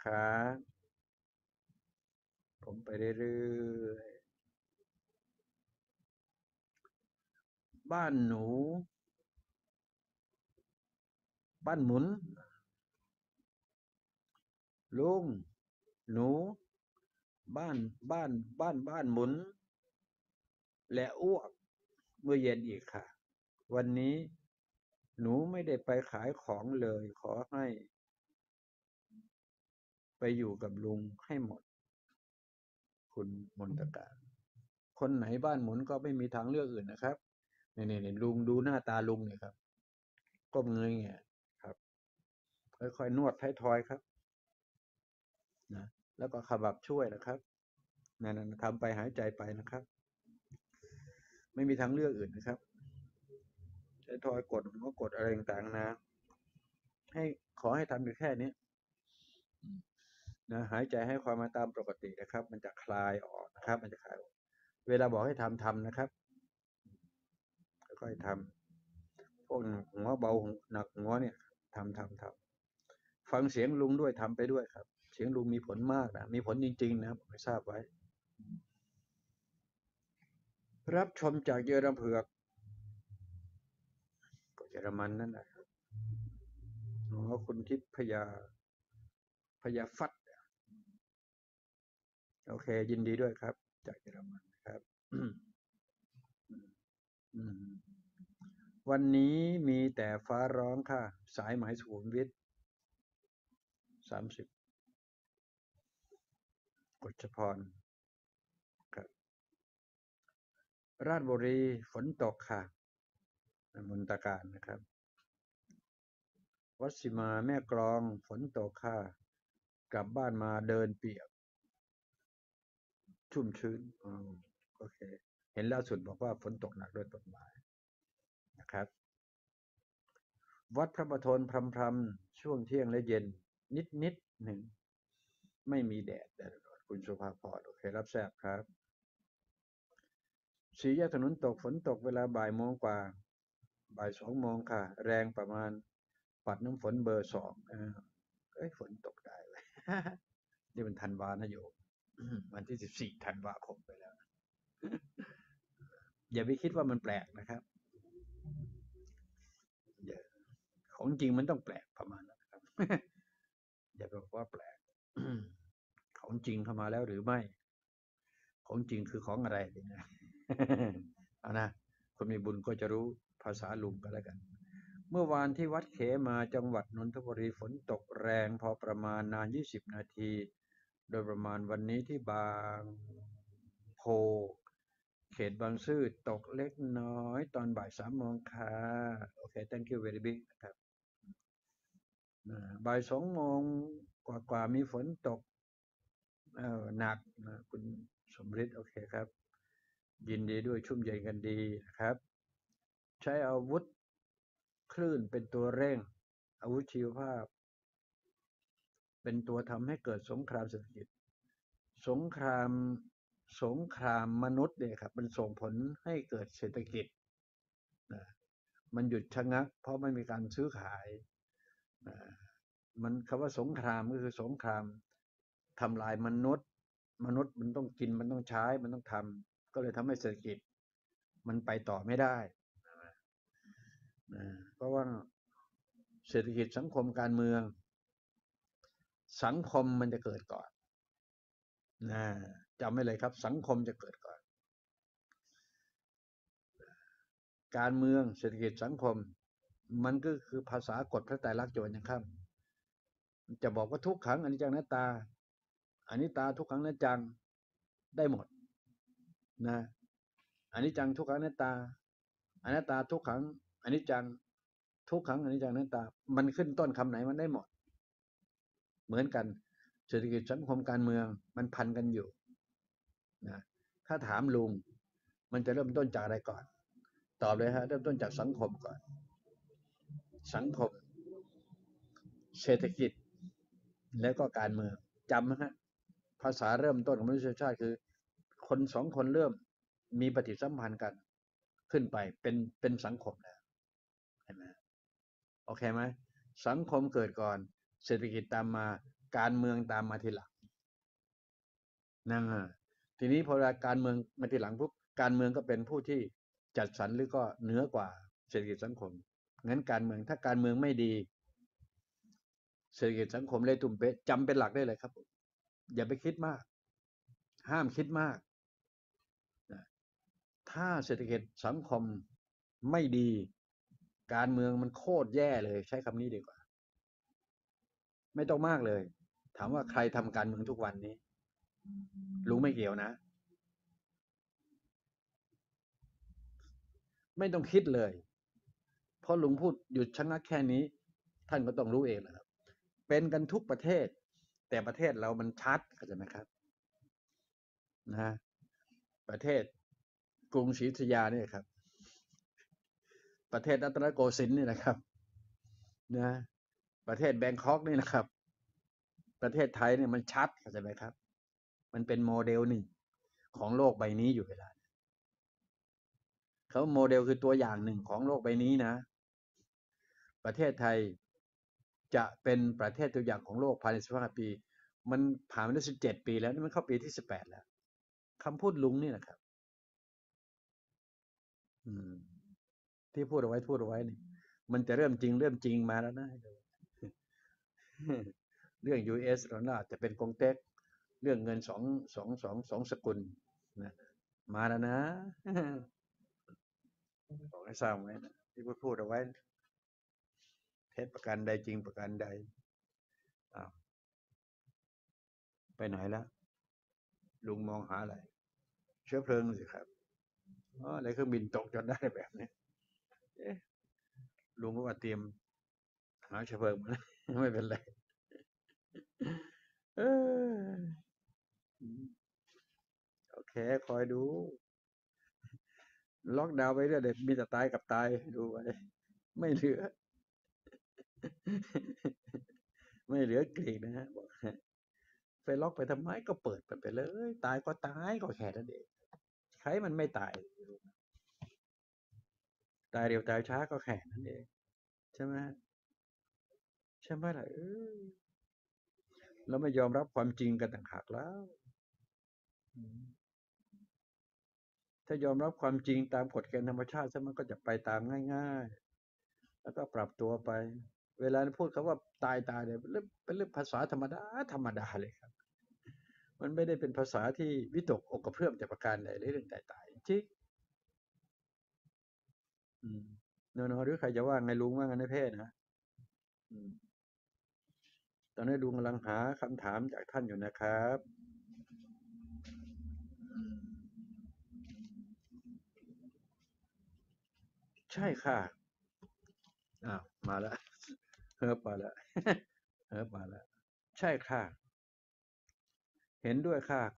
นะครับผมไปเรื่อยๆบ้านหนูบ้านหมุนลุงหนูบ้านบ้านหมุนและอ้วกเมื่อเย็นอีกค่ะวันนี้หนูไม่ได้ไปขายของเลยขอให้ไปอยู่กับลุงให้หมดคุณมนตการคนไหนบ้านหมุนก็ไม่มีทางเลือกอื่นนะครับนี่ลุงดูหน้าตาลุงเนี่ยครับก้มเงยเงี้ยครับค่อยๆนวดท้ายทอยครับนะแล้วก็ขมับช่วยนะครับนั่นทำไปหายใจไปนะครับไม่มีทางเลือกอื่นนะครับท้ายทอยกดหัวกดอะไรต่างๆนะให้ขอให้ทำอยู่แค่นี้นะหายใจให้ความมาตามปกตินะครับมันจะคลายออกนะครับมันจะคลายออกเวลาบอกให้ทำนะครับค่อยๆทำพวกหัวเบาหนักหัวเนี่ยทำฟังเสียงลุงด้วยทำไปด้วยครับเสียงลุงมีผลมากนะมีผลจริงๆนะครับไม่ทราบไว้รับชมจากเยอรมันเผือกก็เยอรมันนั่นแหละอ๋อคุณทิพยาฟัดโอเคยินดีด้วยครับจากเยอรมันครับวันนี้มีแต่ฟ้าร้องค่ะสายไหมสุขุมวิท30กฎชพรครับราชบุรีฝนตกค่ะมนตการนะครับวัดสิมาแม่กลองฝนตกค่ะกลับบ้านมาเดินเปียกชุ่มชื้นโอเคเห็นล่าสุดบอกว่าฝนตกหนักด้วยต้นไม้นะครับวัดพระประทนพรำๆช่วงเที่ยงและเย็นนิดหนึ่งไม่มีแดดคุณสุภาพรโอเครับทราบครับสี่แยกถนนตกฝนตกเวลาบ่ายโมงกว่าบ่าย2 โมงค่ะแรงประมาณปัดน้ำฝนเบอร์2ฝนตกได้เลย นี่มันธันวานะโยมวันที่14ธันวาคมไปแล้วอย่าไปคิดว่ามันแปลกนะครับของจริงมันต้องแปลกประมาณนั้นครับอย่าไปบอกว่าแปลกของจริงเข้ามาแล้วหรือไม่ของจริงคือของอะไรเนี่ยเอานะคนมีบุญก็จะรู้ภาษาลุงก็แล้วกันเมื่อวานที่วัดเขมาจังหวัดนนทบุรีฝนตกแรงพอประมาณนาน20 นาทีโดยประมาณวันนี้ที่บางโพเขตบางซื่อตกเล็กน้อยตอนบ่าย3 โมงค่ะโอเค thank you very big นะครับบ่าย2 โมงกว่ามีฝนตกหนักนะคุณสมฤทธิ์โอเคครับยินดีด้วยชุ่มเย็นกันดีนะครับใช้อาวุธคลื่นเป็นตัวเร่งอาวุธชีวภาพเป็นตัวทำให้เกิดสงครามเศรษฐกิจสงครามมนุษย์เนี่ยครับมันส่งผลให้เกิดเศรษฐกิจนะมันหยุดชะงักเพราะไม่มีการซื้อขายนะมันคำว่าสงครามก็คือสงครามทำลายมนุษย์มันต้องกินมันต้องใช้มันต้องทำก็เลยทำให้เศรษฐกิจมันไปต่อไม่ได้นะเพราะว่าเศรษฐกิจสังคมการเมืองสังคมมันจะเกิดก่อนนะจำไว้เลยครับสังคมจะเกิดก่อนการเมืองเศรษฐกิจสังคมมันก็คือภาษากฎพระไตรลักษณ์โจรนะครับจะบอกว่าทุกขังอนิจจังอนัตตาอนิจตาทุกขังอนัจจังได้หมดนะอนิจจังทุกขังอนัตตาอนัตตาทุกขังอนิจจังทุกขังอนิจจังอนัตตามันขึ้นต้นคำไหนมันได้หมดเหมือนกันเศรษฐกิจสังคมการเมืองมันพันกันอยู่นะถ้าถามลุงมันจะเริ่มต้นจากอะไรก่อนตอบเลยฮะเริ่มต้นจากสังคมก่อนสังคมเศรษฐกิจแล้วก็การเมืองจำนะฮะภาษาเริ่มต้นของมนุษยชาติคือคน2 คนเริ่มมีปฏิสัมพันธ์กันขึ้นไปเป็นสังคมแล้วเห็นไหมโอเคไหมสังคมเกิดก่อนเศรษฐกิจตามมาการเมืองตามมาทีหลังนั่นทีนี้พอการเมืองมาทีหลังปุ๊บการเมืองก็เป็นผู้ที่จัดสรรหรือก็เหนือกว่าเศรษฐกิจสังคมงั้นการเมืองถ้าการเมืองไม่ดีเศรษฐกิจสังคมเลยตุ่มเป๊ะจำเป็นหลักได้เลยครับอย่าไปคิดมากห้ามคิดมากถ้าเศรษฐกิจสังคมไม่ดีการเมืองมันโคตรแย่เลยใช้คำนี้ดีกว่าไม่ต้องมากเลยถามว่าใครทำการเมืองทุกวันนี้ลุงไม่เกี่ยวนะไม่ต้องคิดเลยเพราะลุงพูดหยุดชะงักแค่นี้ท่านก็ต้องรู้เองนะครับเป็นกันทุกประเทศแต่ประเทศเรามันชัดเข้าใจไหมครับนะประเทศกรุงศรีอยุธยาเนี่ยครับประเทศรัตนโกสินทร์นี่นะครับนะประเทศแบงคอกนี่นะครับประเทศไทยเนี่ยมันชัดเข้าใจไหมครับมันเป็นโมเดลหนึ่งของโลกใบนี้อยู่เวลาเขาโมเดลคือตัวอย่างหนึ่งของโลกใบนี้นะประเทศไทยจะเป็นประเทศตัวอย่างของโลกภายใน15 ปีมันผ่านมาได้17 ปีแล้วนี่มันเข้าปีที่18แล้วคำพูดลุงนี่แหละครับที่พูดเอาไว้นี่มันจะเริ่มจริงมาแล้วนะเรื่อง US เราน่าจะเป็นกงเต็กเรื่องเงินสองสกุลนะมาแล้วนะบอกให้ทราบไว้นะที่พูดเอาไว้เท็จประการใดจริงประการใดไปไหนแล้วลุงมองหาอะไรเชื้อเพลิงสิครับอะไรเครื่องบินตกจนได้แบบนี้ลุงก็ว่าเตรียมหาเชื้อเพลิงมาไม่เป็นไรโอเคคอยดูล็อกดาวน์ไปเรื่อยเด็กมีแต่ตายกับตายดูไว้ไม่เหลือไม่เหลือกรีกนะฮะบอกไปล็อกไปทำไมก็เปิดไปเลยตายก็ตายก็แค่นั้นเองใครมันไม่ตายตายเร็วตายช้าก็แค่นั้นเองใช่ไหมใช่ไหมล่ะเราไม่ยอมรับความจริงกันต่างหากแล้วถ้ายอมรับความจริงตามกฎเกณฑ์ธรรมชาติซะมันก็จะไปตามง่ายๆแล้วก็ปรับตัวไปเวลาพูดคำว่าตายเนี่ยเป็นเรื่องภาษาธรรมดาเลยครับมันไม่ได้เป็นภาษาที่วิตกอกกระเพื่อมแต่ประการใดเรื่องตายจริงเนาะหรือใครจะว่าไงลุงว่างันในเพศนะตอนนี้ลุงกำลังหาคำถามจากท่านอยู่นะครับใช่ค่ะมาแล้วเฮิบมาแล้วเฮิบมาแล้วใช่ค่ะเห็นด้วยค่ะ